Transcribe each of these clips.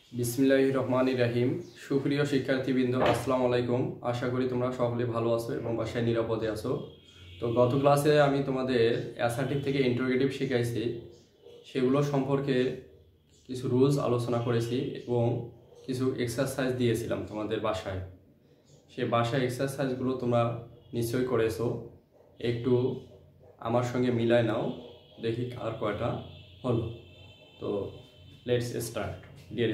বিসমিল্লাহির রহমানির রহিম। সুপ্রিয় শিক্ষার্থীবৃন্দ, আসসালামু আলাইকুম। আশা করি তোমরা সকলে ভালো আছো এবং বাসায় নিরাপদে আছো। তো গত ক্লাসে আমি তোমাদের অ্যাসার্টিভ থেকে ইন্টারোগেটিভ শিখাইছি, সেগুলো সম্পর্কে কিছু রুলস আলোচনা করেছি এবং কিছু এক্সারসাইজ দিয়েছিলাম তোমাদের বাসায়। সে বাসায় এক্সারসাইজগুলো তোমরা নিশ্চয়ই করেছো। একটু আমার সঙ্গে মিলায় নাও, দেখি আর কয়টা হলো। তো লেটস স্টার্ট। ডিয়ার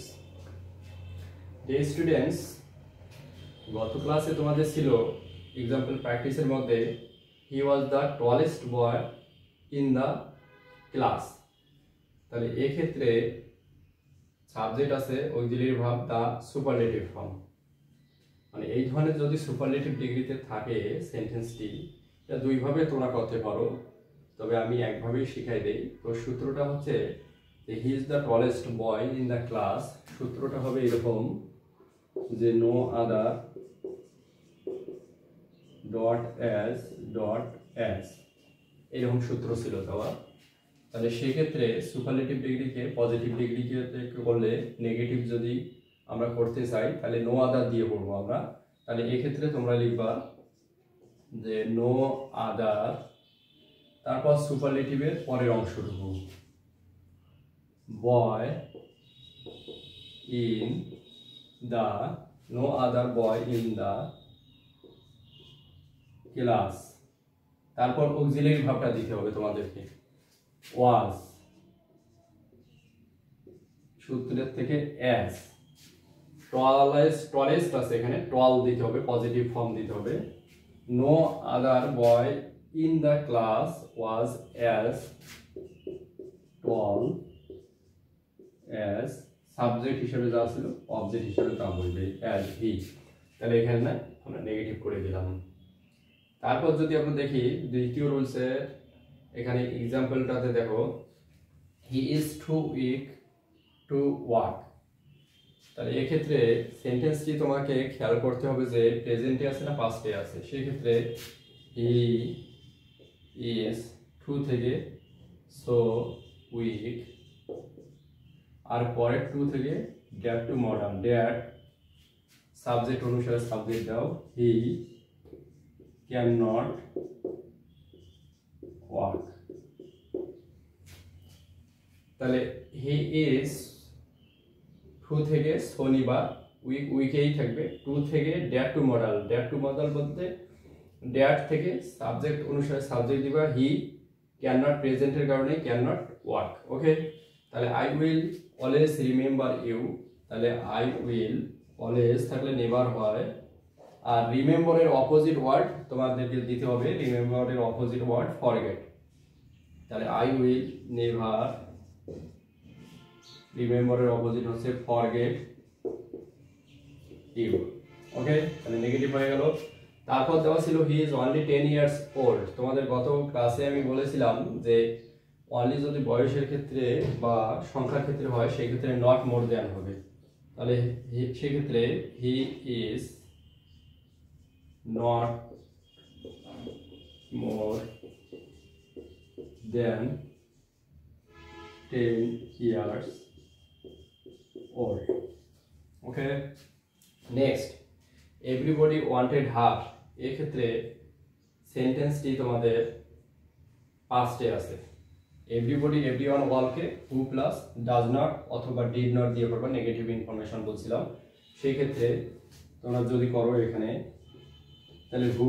স্টুডেন্টস, গত ক্লাসে তোমাদের ছিল এক্সাম্পল প্র্যাকটিসের মধ্যে he was the tallest boy in the class. তাহলে এক্ষেত্রে সাবজেক্ট আছে auxiliary verb the superlative form, মানে এই ধরনের যদি সুপারলেটিভ ডিগ্রিতে থাকে সেন্টেন্সটি, এটা দুইভাবে তোমরা করতে পারো, তবে আমি একভাবেই শিখাই দেই। তো সূত্রটা হচ্ছে he is the tallest boy in the class. সূত্রটা হবে এরকম যে নো আদার ডট অ্যাজ এরকম সূত্র ছিল দেওয়া। তাহলে সেক্ষেত্রে সুপারলেটিভ ডিগ্রিকে পজিটিভ ডিগ্রিকে করলে, নেগেটিভ যদি আমরা করতে চাই তাহলে নো আদার দিয়ে করবো আমরা। তাহলে এক্ষেত্রে তোমরা লিখবা যে নো আদার, তারপর সুপারলেটিভের পরের অংশটুকু boy in the, no other boy in the class. তারপর অক্সিলিয়ারি ভার্বটা দিতে হবে তোমাদেরকে, ওয়াজ, সূত্রের থেকে অ্যাজ। টলেস্ট আছে, এখানে টল দিতে হবে, পজিটিভ ফর্ম দিতে হবে। No other boy in the class was as tall as, subject হিসেবে যা ছিল অবজেক্ট হিসেবে তা বলবে অ্যাজ হি। তাহলে এখানে আমরা নেগেটিভ করে দিলাম। তারপর যদি আমরা দেখি দ্বিতীয় রুলসে, এখানে এক্সাম্পলটাতে দেখো he is too weak to walk. তাহলে এক্ষেত্রে সেন্টেন্সটি তোমাকে খেয়াল করতে হবে যে প্রেজেন্টে আছে না পাস্টে আছে। সেক্ষেত্রে হি ইজ টু থেকে সো উইক, আর পরের টু থেকে that to modern, that subject অনুসারে সাবজেক্ট দাও, হি ক্যান নট ওয়াক। তাহলে হি ইজ টু থেকে শনিবার, উইকেই থাকবে। টু থেকে that to modal, that to modal বলতে ড্যাট থেকে সাবজেক্ট অনুসারে সাবজেক্ট দিবা, হি ক্যান নট প্রেজেন্টের কারণে ক্যান নট ওয়াক। ওকে, তাহলে I will always remember you. তাহলে আই উইল অলওয়েজ থাকলে নেভার হয়, আর রিমেম্বারের অপোজিট ওয়ার্ড তোমাদেরকে দিতে হবে, রিমেম্বারের অপোজিট ওয়ার্ড ফরগেট। তাহলে আই উইল নেভার, রিমেম্বারের অপোজিট হচ্ছে ফরগেট ইউ। ওকে, তাহলে নেগেটিভ হয়ে গেল। তারপর দেওয়া ছিল he is only 10 years old। তোমাদের গত ক্লাসে আমি বলেছিলাম যে অনলি যদি বয়সের ক্ষেত্রে বা সংখ্যার ক্ষেত্রে হয় সেই ক্ষেত্রে নট মোর দ্যান হবে। তাহলে সেক্ষেত্রে he is not more than 10 years old. Okay, next, everybody wanted her। এই ক্ষেত্রে সেন্টেন্সটি তোমাদের পাস্টে আছে। এভরিবডি, এভরিওয়ান, অলকে হু প্লাস ডাজ নট অথবা ডিড নট দিয়ে করবা, নেগেটিভ ইনফরমেশন বলছিলাম। সেই ক্ষেত্রে তোমরা যদি করো এখানে, তাহলে হু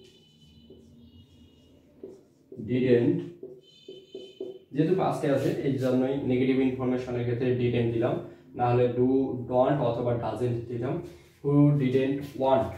ডিডেন্ট, যেহেতু পাস্টে আছে এই জন্যই নেগেটিভ ইনফরমেশনের ক্ষেত্রে ডিডেন্ট দিলাম, না হলে ডু, ডন্ট অথবা ডাজেন্ট দিতাম। হু ডিডেন্ট ওয়ান্ট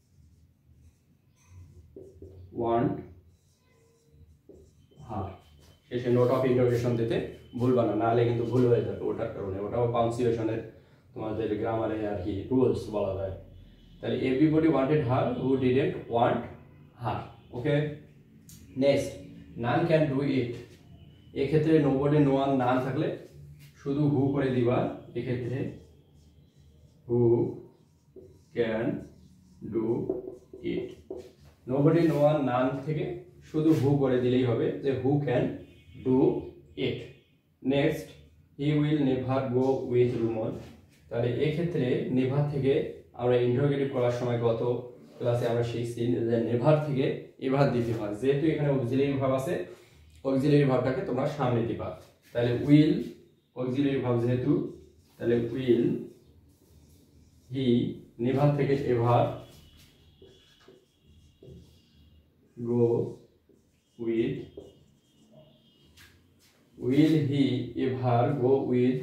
হার, শেষে নোট অফ ইন্টারোগেশন দিতে ভুলবা না, নাহলে কিন্তু ভুল হয়ে যাবে ওটার কারণে। ওটাও পাংচুয়েশনের তোমাদের গ্রামারে আর কি রুলস বলা যায়। তাহলে everybody wanted her, who didn't want her. Okay, next, none can do it. এক্ষেত্রে নোবডি, নো ওয়ান, নান থাকলে শুধু হু করে দিবা। এক্ষেত্রে who can do it, nobody, no one, none থেকে শুধু হু করে দিলেই হবে যে who can do it. Next, he will never go with Ruman. তাহলে এই ক্ষেত্রে নেভার থেকে আমরা ইন্টারোগেটিভ করার সময় গত ক্লাসে আমরা শিখছি যে নেভার থেকে এভার দিতে হয়, যেহেতু এখানে অক্সিলারি ভার্ব আছে অক্সিলারি ভার্বটাকে তোমরা সামনে দিবা। তাহলে উইল অক্সিলারি ভার্ব যেহেতু, তাহলে উইল হি নেভার থেকে ever go with, will he ever go with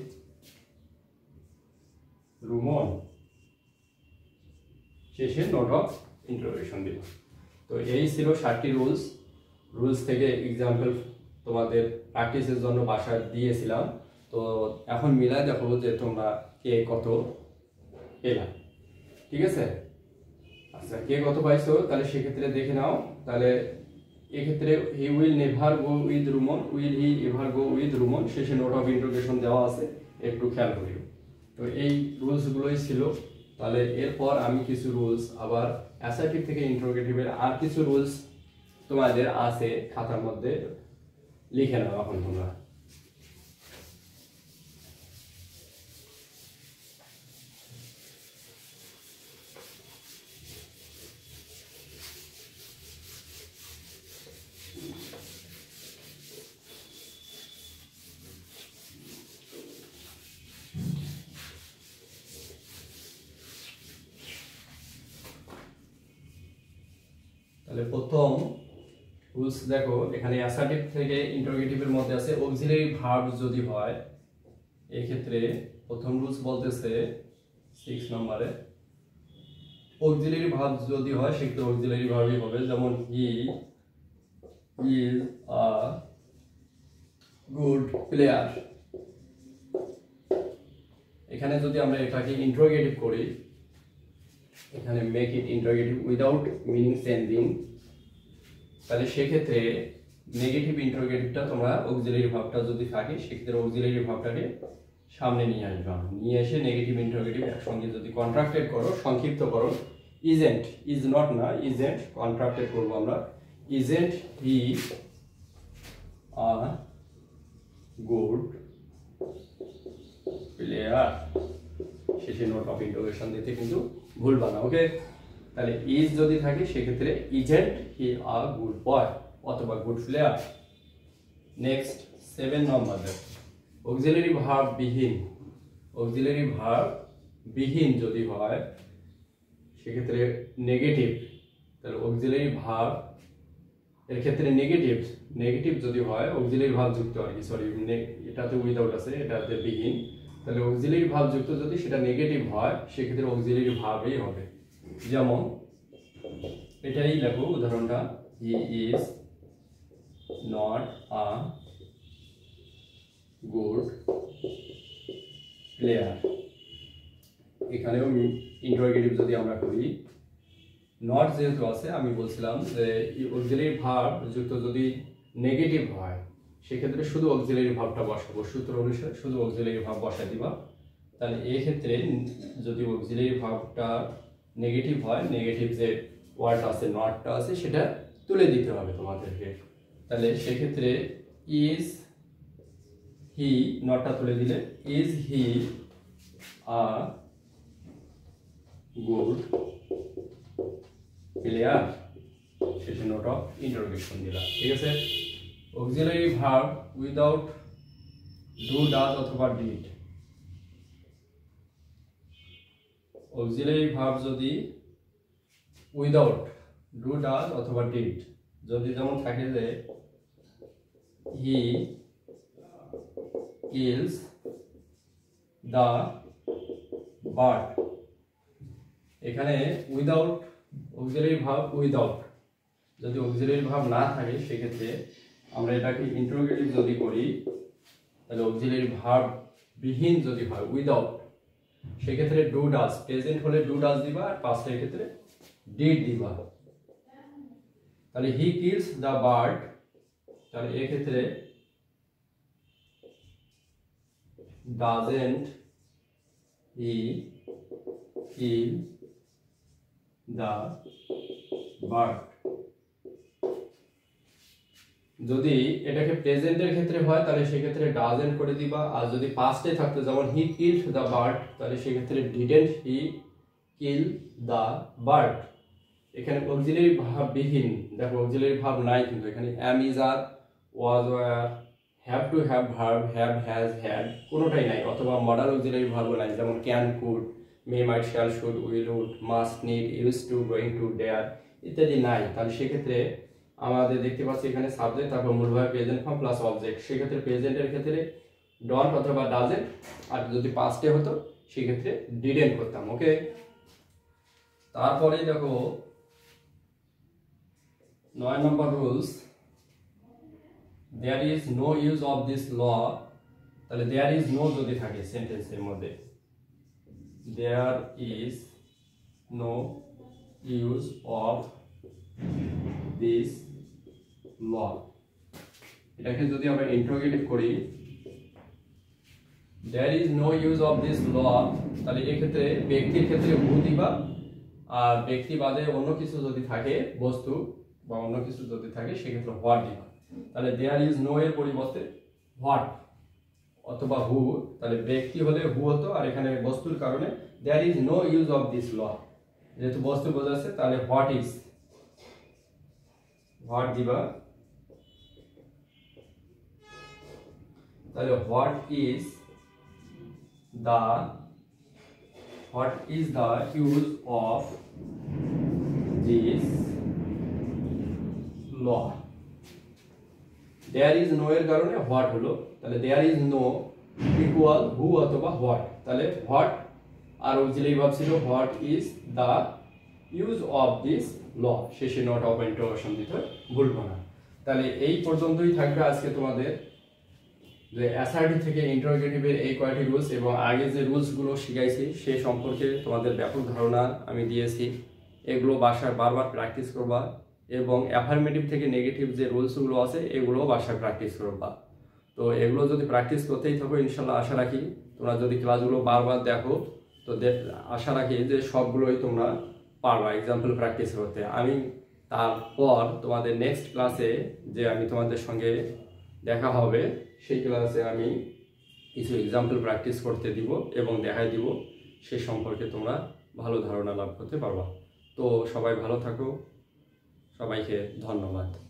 Ruman, শেষে নোট অফ ইন্টারোগেশন দিল। তো এই ছিল 7টি রুলস থেকে এক্সাম্পল তোমাদের প্র্যাকটিসের জন্য বাসায় দিয়েছিলাম। তো এখন মিলাই দেখো যে তোমরা কে কত পেলা, ঠিক আছে? আচ্ছা, কে কত পাইছো তাহলে সেক্ষেত্রে দেখে নাও। তাহলে এক্ষেত্রে he will never go with Ruman, will he ever go with Ruman, শেষে নোট অফ ইন্টারোগেশন দেওয়া আছে, একটু খেয়াল করিও। তো এই রুলসগুলোই ছিল। তাহলে এরপর আমি কিছু রুলস আবার অ্যাসার্টিভ থেকে ইন্টারোগেটিভের আর কিছু রুলস তোমাদের আছে খাতার মধ্যে, লিখে নাও এখন তোমরা। তাহলে প্রথম রুলস দেখো, এখানে অ্যাসার্টিভ থেকে ইন্টারোগেটিভের মধ্যে আছে অক্সিলারি ভার্ব যদি হয়, এই ক্ষেত্রে প্রথম রুলস বলতেছে 6 নম্বরে অক্সিলারি ভার্ব যদি হয় সেক্ষেত্রে অক্সিলারি ভার্বই হবে। যেমন he is a good player, এখানে যদি আমরা এটাকে ইন্টারোগেটিভ করি, এখানে make it interrogative without meaning changing, তাহলে সেক্ষেত্রে নেগেটিভ ইন্টারোগেটিভটা তোমরা অক্সিলারি ভার্বটা যদি থাকে সেক্ষেত্রে অক্সিলারি ভার্বটাকে সামনে নিয়ে আসবা, নিয়ে এসে নেগেটিভ ইন্টারোগেটিভ একসঙ্গে যদি কন্ট্রাক্টেড করো, সংক্ষিপ্ত করো, ইজেন্ট, ইজ নট না, ইজেন্ট কন্ট্রাক্টেড করবো আমরা, isn't he a good player, শেষে নোট অফ ইন্টারোগেশন দিতে কিন্তু ভুলবা না, ওকে? তাহলে ইজ যদি থাকে সেক্ষেত্রে isn't he a good boy অথবা গুড প্লেয়ার। নেক্সট 7 নম্বর অক্সিলারি ভার্ব বিহীন, অক্সিলারি ভার্ব বিহীন যদি হয় সেক্ষেত্রে নেগেটিভ, তাহলে অক্সিলারি ভার্ব এর ক্ষেত্রে নেগেটিভ যদি হয়, অক্সিলারি ভার্ব যুক্ত আর কি, সরি এটাতে উইদাউট আছে, এটাতে বিহীন, তাহলে অক্সিলারি ভার্ব যুক্ত যদি সেটা নেগেটিভ হয় সেক্ষেত্রে অক্সিলারি ভার্বই হবে। যেমন এটাই লেখো উদাহরণটা, he is not a good player, এখানেও ইন্টারোগেটিভ যদি আমরা করি, নট যেহেতু আছে আমি বলছিলাম যে অক্সিলারি ভার্ব যুক্ত যদি নেগেটিভ হয় সেক্ষেত্রে শুধু অক্সিলারি ভার্বটা বসাবো, সূত্র অনুসারে শুধু অক্সিলারি ভার্ব বসাই দিবা। তাহলে এই ক্ষেত্রে যদি অক্সিলারি ভার্বটা নেগেটিভ হয়, নেগেটিভ যে ওয়ার্ডটা আছে নটটা আছে সেটা তুলে দিতে হবে তোমাদেরকে। তাহলে সেক্ষেত্রে ইজ হি, নটটা তুলে দিলে is he a good player, শেষে নোট অফ ইন্টারোগেশন দিলাম, ঠিক আছে? Auxiliary verb without do does অথবা ডিড, অক্সিলারি ভার্ব যদি উইদাউট ডু ডাজ অথবা ডিড যদি যেমন থাকে যে হি কিলস দ্য বার্ড, এখানে উইদাউট অক্সিলারি ভার্ব উইদাউট, যদি অক্সিলারি ভার্ব না থাকে সেক্ষেত্রে আমরা এটাকে ইন্টারোগেটিভ যদি করি, তাহলে অক্সিলারি ভার্ব বিহীন যদি হয় উইদাউট, সেক্ষেত্রে ডু ডাজ, প্রেজেন্ট হলে ডু ডাজ দিবা আর পাস্টের ক্ষেত্রে ডিড দিবা। তাহলে হি কিলস দ্য বার্ড, তাহলে এই ক্ষেত্রে doesn't he kill the bird, যদি এটাকে প্রেজেন্টের ক্ষেত্রে হয় তাহলে সেক্ষেত্রে ডাজেন্ট করে দিবা, আর যদি পাস্টে থাকতো যেমন হি কিলড দ্য বার্ড তাহলে সেক্ষেত্রে didn't he kill the bird. এখানে অক্সিলারি ভার্ব বিহীন, দেখো অক্সিলারি ভার্ব নাই কিন্তু এখানে am is are, was were, have to have verb, have has had কোনোটাই নাই, অথবা মডাল অক্সিলারি ভার্ব নাই যেমন can could, may might shall should will would must need use to going to dare ইত্যাদি নাই। তাহলে সেক্ষেত্রে আমাদের দেখতে পাচ্ছি এখানে সাবজেক্ট, তারপর মূল verb present form plus object. সেক্ষেত্রে প্রেজেন্টের ক্ষেত্রে ডন্ট অথবা ডাজেন্ট, আর যদি পাস্টে হতো সেক্ষেত্রে ডিডেন্ট করতাম। ওকে, তারপরে দেখো 9 নম্বর rules, there is no use of this law. তাহলে দেয়ার ইজ নো যদি থাকে সেন্টেন্সের মধ্যে, there is no use of this law, এটাকে যদি আমরা ইন্টারোগেটিভ করি, there is no use of this law, তাহলে এক্ষেত্রে ব্যক্তির ক্ষেত্রে হু দিবা, আর ব্যক্তি বাদে অন্য কিছু যদি থাকে বস্তু বা অন্য কিছু যদি থাকে সেক্ষেত্রে হোয়াট দিবা। তাহলে দেয়ার ইজ নো এর পরিবর্তে হোয়াট অথবা হু, তাহলে ব্যক্তি হলে হু হতো, আর এখানে বস্তুর কারণে there is no use of this law, যেহেতু বস্তু বোঝাচ্ছে তাহলে হোয়াট ইজ, হোয়াট দিবা। তাহলে what is the use of this law? there is no এর কারণে হোয়াট হলো, তাহলে there is no equal who অথবা হোয়াট, তাহলে হোয়াট আর অক্সিলারি ভার্ব ছিল what is the use of this law, শেষে নট অফ ইন্টারোগেশন দিতে ভুলবো না। তাহলে এই পর্যন্তই থাকবে আজকে তোমাদের যে অ্যাসার্টিভ থেকে ইন্টারোগেটিভের এই কয়টি রুলস, এবং আগে যে রুলসগুলো শিখাইছি সে সম্পর্কে তোমাদের ব্যাপক ধারণা আমি দিয়েছি। এগুলো বাসায় বারবার প্র্যাকটিস করবা, এবং অ্যাফার্মেটিভ থেকে নেগেটিভ যে রুলসগুলো আছে এগুলো বাসায় প্র্যাকটিস করবা। তো এগুলো যদি প্র্যাকটিস করতেই থাকো ইনশাল্লাহ আশা রাখি তোমরা যদি ক্লাসগুলো বারবার দেখো তো আশা রাখি যে সবগুলোই তোমরা পারবা এক্সাম্পল প্র্যাকটিস করতে। আমি তারপর তোমাদের নেক্সট ক্লাসে যে আমি তোমাদের সঙ্গে দেখা হবে সেই ক্লাসে আমি কিছু এক্সাম্পল প্র্যাকটিস করতে দিব এবং দেখাই দিব, সে সম্পর্কে তোমরা ভালো ধারণা লাভ করতে পারবা। তো সবাই ভালো থাকো, সবাইকে ধন্যবাদ।